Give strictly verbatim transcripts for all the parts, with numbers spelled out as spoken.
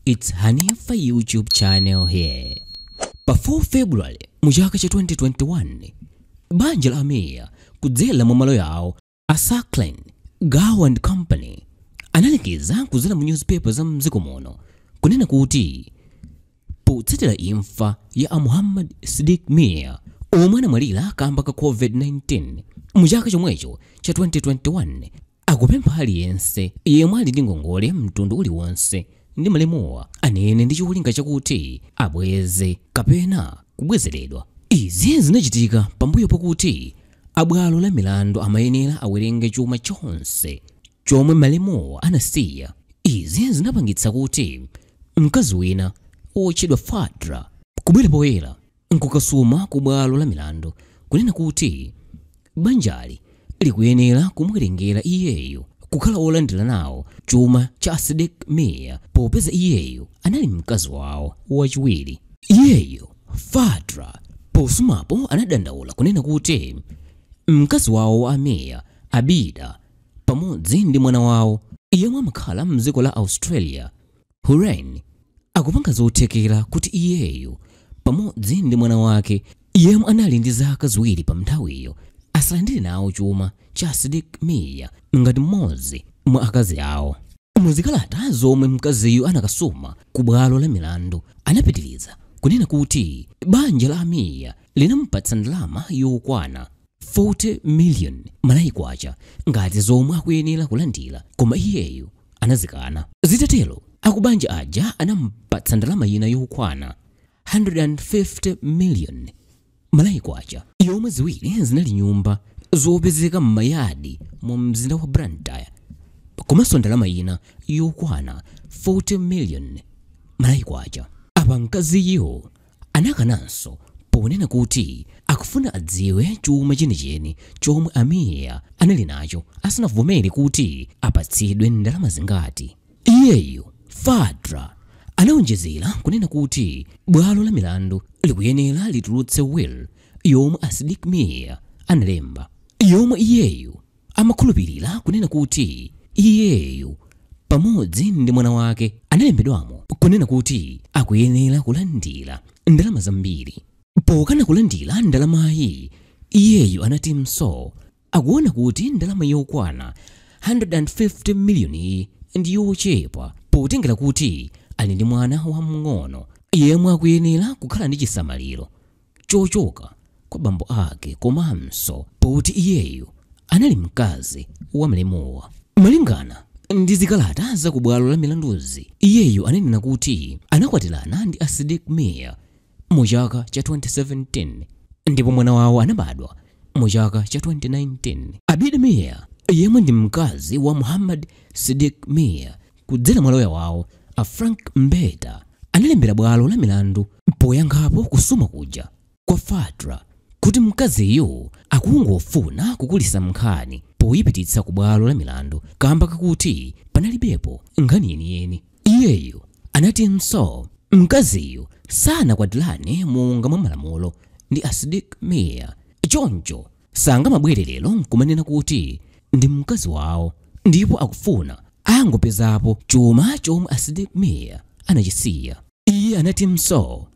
It's Hanifa YouTube channel here. Before February, muchaka cha twenty twenty-one, banja la Mia, kudzera mu malo yawo a Sacranie, Gow and Company, analengeza kudzera mu newspaper za mdziko muno, kunena kuti potsatira imfa ya Mohamad Sidik Mia, omwe anamwalira kamba ka COVID nineteen, muchaka chomwecho cha twenty twenty-one, akupempha aliyense yemwe ali ndi ngongole mtundu uliwonse ndi malemuwa, anene ndi cholinga chakuti abweze kapena kubwezeredwa. Izi zinachitika pambuyo pakuti abwalo la milandu amayenera awerenge chuma chonse chomwe malemuwa anasiya. Izi zinapangitsa kuti mkazi wina otchedwa Fatra kubwera poyera nkukasuma ku bwalo la milandu kunena kuti banjali likuyenera kumwerengera iyeyo kukhala olandira nawo chuma cha Asidik Mia, popeza iyeyo anali mkazi wawo wachiwiri. Iyeyo Fatra posumapo anadandaula kunena kuti mkazi wawo wa Mia, Abida, pamodzi ndi mwana wawo yemwe amakhala mdziko la Australia, Hurrain, akupanga zothekera kuti iyeyo pamodzi ndi mwana wake yemwe anali ndi zaka ziwiri pa nthawiyo asalandire nawo chuma cha Asidik Mia ngati mmodzi mwa akazi awo. Muzikalata zomwe mkaziyo anakasuma ku bwalo la milandu anapitiriza kunena kuti banja la Mia linampatsa ndalama yokwana forty million malayi kwacha ngati zomwe akuyenera kulandira, koma iyeyo anazikana. Zitatero akubanja aja anampatsa ndalama ina yokwana one hundred fifty million malayi kwacha, yomwe ziwiri zinali nyumba zopezeka m'mayadi mu mzinda wa Blantyre, komanso ndalama ina yokwana forty million malayi kwacha. Apa mkaziyo anakananso ponena kuti akufuna adziwe chuma chenicheni chomwe Mia anali nacho asanavomere kuti apatsidwe ndalama zingati. Iyeyo Fatra anawonjezera kunena kuti bwalo la milandu likuyenera litulutse will yomwe Asidik Mia analemba, yomwe iyeyo amakhulupirira kunena kuti iyeyo pamodzi ndi mwana wake analembedwamo kunena kuti akuyenera kulandira ndalama zambiri. Pokana kulandira ndalamayi, iyeyo anati mso akuona kuti ndalama yokwana one hundred fifty million ndi yochepa potengera kuti ali ndi mwana wamng'ono yemwe akuyenera kukhala ndi chisamaliro chochoka kwa bambo ake, komanso poti iyeyo anali mkazi wa malemuwa. Malingana ndi zikalata za ku bwalo la milanduzi, iyeyo ananena kuti anakwatirana ndi Asidik Mia muchaka cha twenty seventeen ndipo mwana wawo anabadwa muchaka cha twenty nineteen. Abida Mia yemwe ndi mkazi wa Mohamad Sidik Mia kudzera mwaloya wawo a Frank Mbeta analembera bwalo la milandu poyankhapo kusuma kuja kwa Fatra kuti mkaziyo akungofuna kukulisa nkhani poyipititsa ku bwalo la milandu kamba kakuti panalibepo nkhani yeniyeni. Iyeyo anati mso mkaziyo sanakwatirane monga mwa malamulo ndi Asidik Mia, choncho sangamabwererero nkumanena kuti ndi mkazi wawo ndipo akufuna angopezapo chuma chomwe Asidik Mia anachisiya. Iye anati mso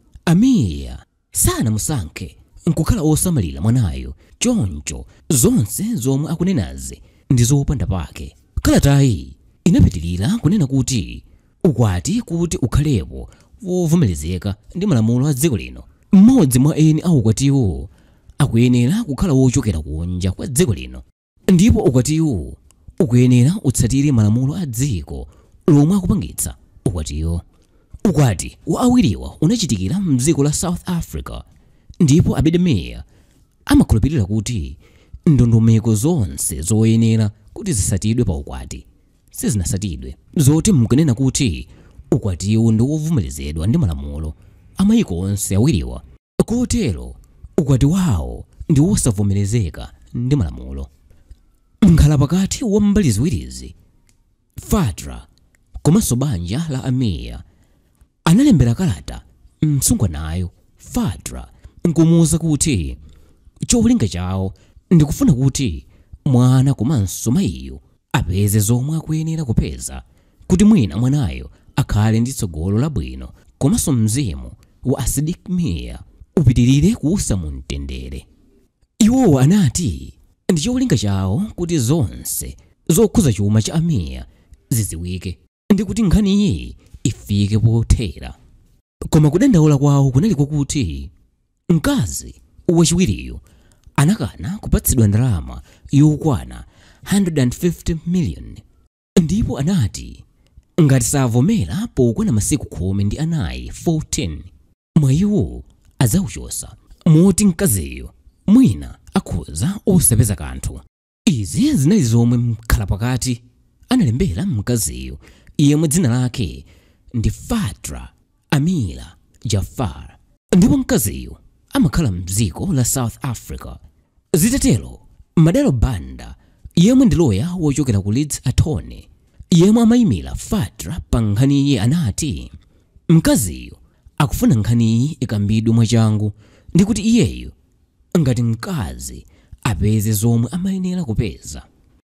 Mia sanamusankhe nkukhala osamalira mwanayo, choncho zonse zomwe akunenazi ndi zopanda pake. Kalatayi inapitirira kunena kuti ukwati kuti ukhalepo wovomerezeka ndi malamulo a dziko lino, mmodzi mwa eni a ukwatiwo akuyenera kukhala wochokera kunja kwa dziko lino, ndipo ukwatiwo ukuyenera utsatire malamulo a dziko lomwe akupangitsa ukwatiwo. Ukwati wa awiriwa unachitikira mdziko la South Africa, ndipo Abida Mia amakhulupirira kuti ndondomeko zonse zoyenera kuti zisatidwe pa ukwati sizinasatidwe, zoti mkunena kuti ukwatiwo ndi wovomerezedwa ndi malamulo amayiko onse awiriwa, kotero ukwati wawo ndi wosavomerezeka ndi malamulo. Nkhala pakati wa mbali ziwirizi, Fatra komanso banja la Mia analembera kalata msungwanayo Fatra nkumuwuza kuti cholinga chawo ndikufuna kuti mwana komanso mayiyo apeze zomwe akuyenera kupeza kuti mwina mwanayo akhale ndi tsogolo labwino komanso mzimu wa Sidik Mia upitirire kuusa mu mtendere. Iwo anati ndi cholinga chawo kuti zonse zokhuza chuma cha Mia ziziwike ndi kuti nkhani iyi ifike pothera. Koma kudandaula kwawo kunali kwakuti mkazi wachiwiriyo anakana kupatsidwa ndalama yokwana one hundred fifty million, ndipo anati ngati savomera pokwana masiku khumi ndi anayi fourteen mwayiwo azauchosa, moti mkaziyo mwina akhoza osapeza kanthu. Izi zinali zomwe mkhalapakati analembera mkaziyo yemwe dzina lake ndi Fatra Amila Jafar, ndipo mkaziyo amakhala mdziko la South Africa. Zitatero Madalo Banda yemwe ndi loya wochokera ku Leeds Attorney yemwe amayimira Fatra pa nkhani iye anati mkaziyo akufuna nkhani iyi ikambidwe mwachangu ndi kuti iyeyo ngati mkazi apeze zomwe amayenera kupeza.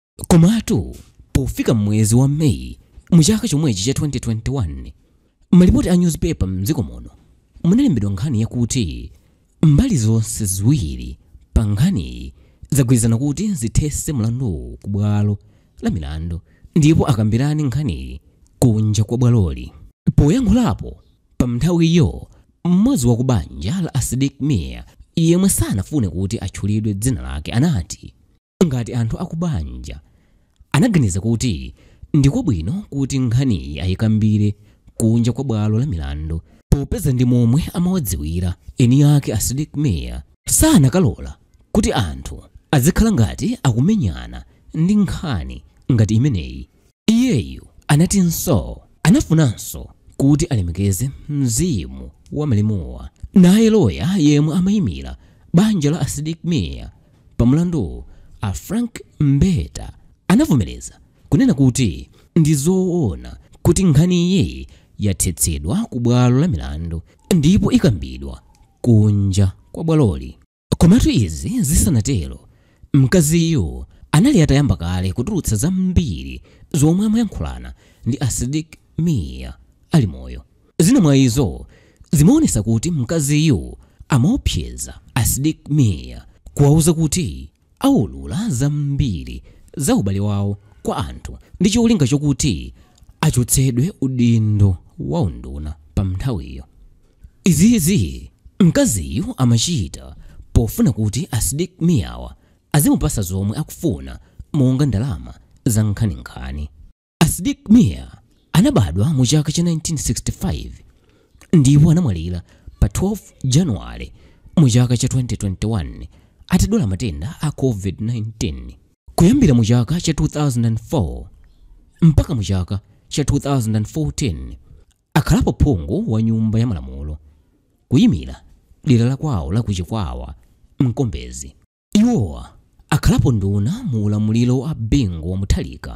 Komatu pofika mwezi wa Mei muchaka chomwechi cha twenty twenty-one malipoti a newspaper mdziko muno munalembedwa nkhani yakuti mbali zonse ziwiri pa nkhani zagwirizana kuti zithese mlandu ku bwalo la milandu ndipo akambirani nkhani kunja kwa bwaloli. Poyankhulapo pa nthawiyo mmodzi wa kubanja la Asidik Mia yemwe sanafune kuti atchulidwe dzina lake anati ngati anthu akubanja anaganiza kuti ndikwabwino kuti nkhani ayikambire kunja kwa bwalo la milandu popeza ndi momwe amawadziwira eni ake Asidik Mia sanakalola kuti anthu azikhala ngati akumenyana ndi nkhani ngati imeneyi. Iyeyu anatinso anafunanso kuti alemekeze mzimu wa malemuwa, naye loya yemwe amayimira banja la Asidik Mia pa mlandu a Frank Mbeta anavomereza kunena kuti ndi zoona kuti nkhani iyi yathetsedwa ku bwalo la milandu ndipo ikambidwa kunja kwa bwaloli. Komatu izi zisanatero mkaziyo anali atayamba kale kutulutsa zambiri zomwe amayankhulana ndi Asidik Mia ali moyo. Zina mwa izo zimaonesa kuti mkaziyo amaopseza Asidik Mia kuwauza kuti aulula zambiri za ubale wawo kwa anthu ndi cholinga chokuti achotsedwe udindo wa unduna pa nthawiyo. Izizi mkaziyo amachita pofuna kuti Asidik Miawa azimupasa zomwe akufuna monga ndalama za nkhaninkhani. Asidik Mia anabadwa mu chaka cha nineteen sixty-five ndipo anamwalira pa twelve January mu chaka cha twenty twenty-one atadwala matenda a COVID nineteen. Kuyambira mu chaka cha two thousand four mpaka mu chaka cha two thousand fourteen akhalapo phungu wa nyumba ya malamulo kuyimira dera la kwawo la kuchikwawa Mkombezi. Iwowa akhalapo nduna mu ulamuliro wa Bingu wa Muthalika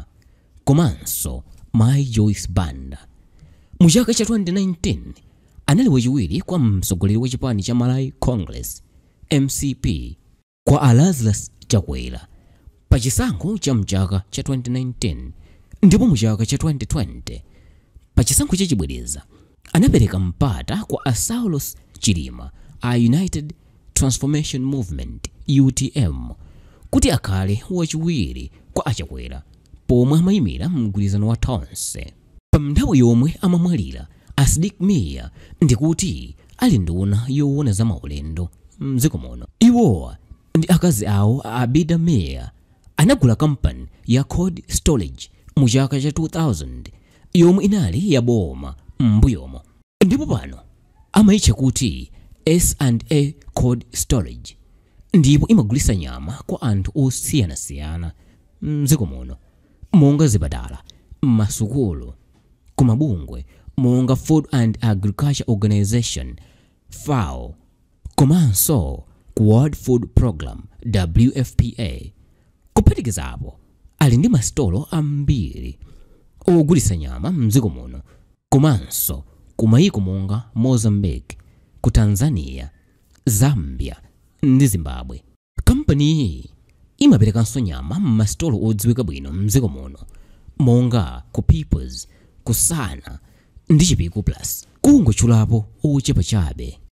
komanso Mai Joyce Banda. Mu chaka cha twenty nineteen anali wachiwiri kwa mtsogoleri wa chipani cha Malay Congress M C P kwa Alazlas Chakwera pa chisankho cha mchaka cha twenty nineteen, ndipo mu chaka cha twenty twenty pa chisankho chachibwereza anapereka mpata kwa Asaulos Chilima a United Transformation Movement U T M kuti akhale wachiwiri kwa Achakwera pomwe amayimira mgwirizano wa tonse. Pa nthawi yomwe amamwalira Asidik Mia ndikuti ali nduna yoona za maulendo mdziko muno. Iwowa ndi akazi awo Abida Mia anagula kampani ya Cold Storage mu chaka cha two thousand yomwe inali ya boma mbuyomo, ndipo pano amayitcha kuti S and A Cold Storage, ndipo imagulisa nyama kwa anthu osiyanasiyana mdziko muno monga zipatala, masukulu, kumabungwe monga Food and Agriculture Organization F A O komanso ku World Food Program W F P A. Kuphatikizapo ali ndi masitolo ambiri ogulisa nyama mdziko muno komanso kumayiko monga Mozambique, ku Tanzania, Zambia ndi Zimbabwe. Kampani iyi imaperekanso nyama m'masitolo odziwika bwino mdziko muno monga ku People's, ku Sana ndi chipiko plus kungotchulapo ochepa chabe.